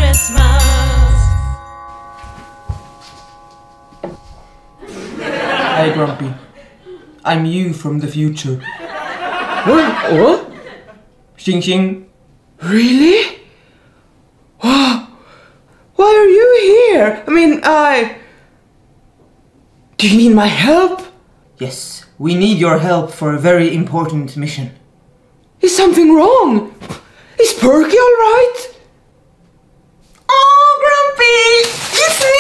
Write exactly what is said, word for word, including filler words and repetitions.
Christmas. Hey Grumpy, I'm you from the future. What? What? Xing Xing. Really? Wow. Why are you here? I mean, I... Do you need my help? Yes, we need your help for a very important mission. Is something wrong? Is Perky alright? Oh, Grumpy! It's me!